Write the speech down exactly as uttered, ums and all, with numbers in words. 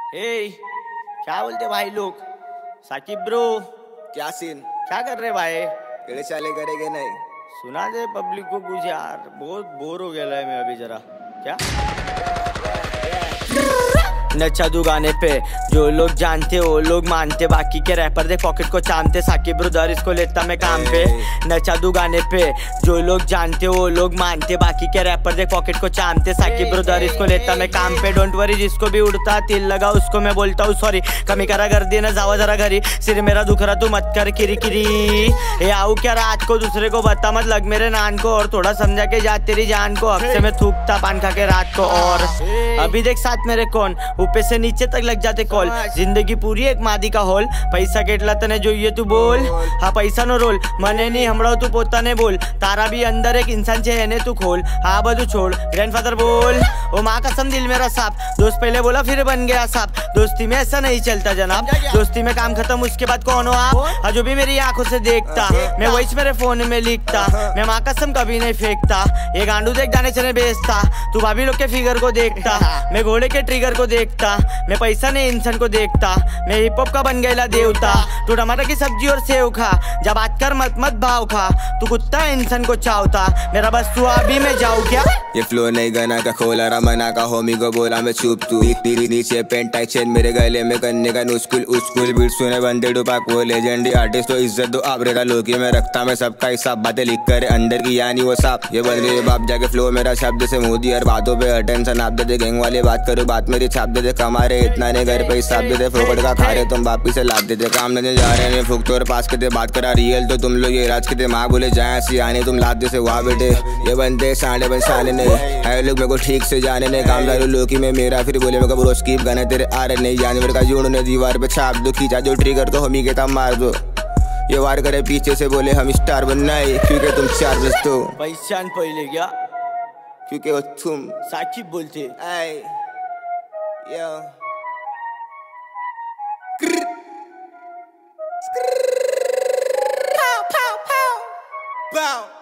हे क्या बोलते भाई लोग। साकिब ब्रो क्या सीन, क्या कर रहे भाई? केड़े चाले करेंगे नहीं? सुना दे पब्लिक को कुछ यार, बहुत बोर हो गया है मैं अभी जरा। क्या नचा दू गाने पे, जो लोग जानते वो लोग मानते, बाकी के रैपर दे पॉकेट को चामते। साकिब ब्रदर इसको लेता मैं काम पे। नचा दू गाने पे, जो लोग जानते वो लोग मानते, बाकी के रैपर दे पॉकेट को चामते। साकिब ब्रदर इसको लेता मैं काम पे। डोंट वरी जिसको भी उड़ता तिल लगा उसको मैं बोलता हूँ सॉरी। कमी करा कर देना जावा जरा घरी, सिर मेरा दुख रहा तू मत कर किरी किरी। ये आऊ क्या रात को दूसरे को बता मत लग मेरे नान को, और थोड़ा समझा के जा तेरी जान को। अब से मैं थूकता पान खा के रात को, और अभी देख साथ मेरे कौन ऊपर से नीचे तक लग जाते कॉल। जिंदगी पूरी एक मादी का होल, पैसा केटला तने જોઈએ तू बोल। हाँ पैसा नो रोल मने नहीं हमड़ो तू पोता ने बोल। तारा भी अंदर एक इंसान छे एने तू खोल। हाँ बधु छोड़ ग्रैंडफादर बोल। ओ माँ कसम दिल मेरा साफ, दोस्त पहले बोला फिर बन गया साफ। दोस्ती में ऐसा नहीं चलता जनाब, दोस्ती में काम खत्म उसके बाद कौन हो आप? हाँ जो भी मेरी आंखों से देखता मैं वही मेरे फोन में लिखता। मैं माँ कसम कभी नहीं फेंकता, ये गांडू देख दाने चने बेचता। तू भाभी लोग के फिगर को देखता, मैं घोड़े के ट्रिगर को देखता। मैं पैसा नहीं इंसान को देखता, मैं हिप हॉप का बन गया देवता। तू टमाटर की सब्जी और सेव खा, जब बात कर मत मत भाव खा। तू कुत्ता इंसान को चावता, मेरा बस तू अभी मैं जाऊँ क्या? ये फ्लो नहीं गना का खोला रमना का होमी को बोला मैं चुप तू। एक तेरी नीचे पेंट टाई चेन मेरे गले में करने का नुस्कुल उसकुल बीट सुने बंदे डुपाक वो लेजेंडी आर्टिस्ट तो इज्जत दो आबरे का लोकी में रखता मैं सबका हिसाब। बातें लिख कर अंदर की यानी वो साफ, ये बदले बाप जाके फ्लो मेरा शब्द से मोदी हर बातों पे अटेंशन आप दे दे। गैंग वाले बात करो बात मेरी छाप दे दे। कमा रहे इतना ने घर पे हिसाब दे दे, फोकट का खा रहे तुम वापिस से लाद दे दे। काम नहीं जा रहे ने फूक तोर पास के दे बात करा रियल तो तुम लोग ये राज के दे। माँ बोले जाए सी आने तुम लाद दे से वहाँ बेटे। ये बंदे साढ़े बन साने ने है लोग मेरे को ठीक से जाने ने। काम दारू लोकी में मेरा फिर बोले मेरे को ब्रो स्कीप गाने तेरे आ रहे नहीं। जानवर का जोड़ ने दीवार पे छाप दो, खींचा जो ट्रिगर तो हमी के तब मार दो। ये वार करे पीछे से बोले हम स्टार बनना है क्योंकि तुम चार बज दो। पहचान पहले क्या क्योंकि वो तुम साकिब बोलते आई यो pow pow pow pow